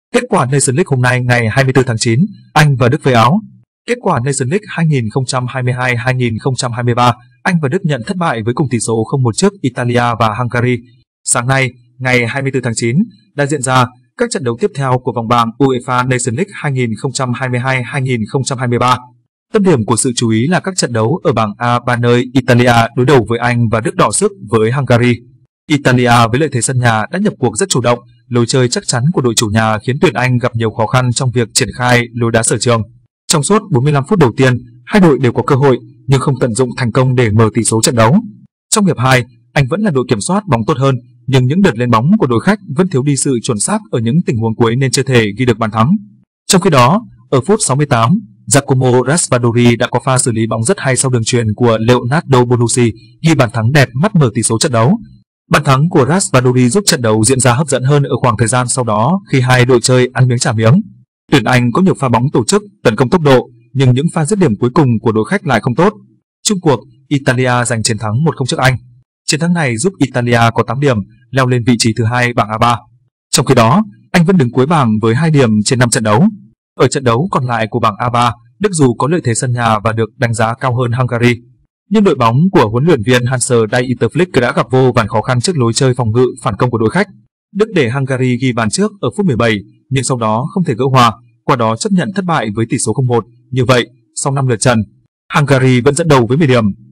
Kết quả Nations League hôm nay ngày 24 tháng 9, Anh và Đức với Áo. Kết quả Nations League 2022-2023, Anh và Đức nhận thất bại với cùng tỷ số 0-1 trước Italia và Hungary. Sáng nay, ngày 24 tháng 9, đã diễn ra các trận đấu tiếp theo của vòng bảng UEFA Nations League 2022-2023. Tâm điểm của sự chú ý là các trận đấu ở bảng A, ba nơi Italia đối đầu với Anh và Đức đọ sức với Hungary. Italia với lợi thế sân nhà đã nhập cuộc rất chủ động, lối chơi chắc chắn của đội chủ nhà khiến tuyển Anh gặp nhiều khó khăn trong việc triển khai lối đá sở trường. Trong suốt 45 phút đầu tiên, hai đội đều có cơ hội nhưng không tận dụng thành công để mở tỷ số trận đấu. Trong hiệp 2, Anh vẫn là đội kiểm soát bóng tốt hơn, nhưng những đợt lên bóng của đội khách vẫn thiếu đi sự chuẩn xác ở những tình huống cuối nên chưa thể ghi được bàn thắng. Trong khi đó, ở phút 68, Giacomo Raspadori đã có pha xử lý bóng rất hay sau đường chuyền của Leonardo Bonucci, ghi bàn thắng đẹp mắt mở tỷ số trận đấu. Bàn thắng của Raspadori giúp trận đấu diễn ra hấp dẫn hơn ở khoảng thời gian sau đó khi hai đội chơi ăn miếng trả miếng. Tuyển Anh có nhiều pha bóng tổ chức, tấn công tốc độ, nhưng những pha dứt điểm cuối cùng của đội khách lại không tốt. Chung cuộc, Italia giành chiến thắng 1-0 trước Anh. Chiến thắng này giúp Italia có 8 điểm, leo lên vị trí thứ 2 bảng A3. Trong khi đó, Anh vẫn đứng cuối bảng với 2 điểm trên 5 trận đấu. Ở trận đấu còn lại của bảng A3, Đức dù có lợi thế sân nhà và được đánh giá cao hơn Hungary, nhưng đội bóng của huấn luyện viên Hans-Dieter Flick đã gặp vô vàn khó khăn trước lối chơi phòng ngự phản công của đội khách. Đức để Hungary ghi bàn trước ở phút 17, nhưng sau đó không thể gỡ hòa, qua đó chấp nhận thất bại với tỷ số 0-1. Như vậy, sau 5 lượt trận, Hungary vẫn dẫn đầu với 10 điểm.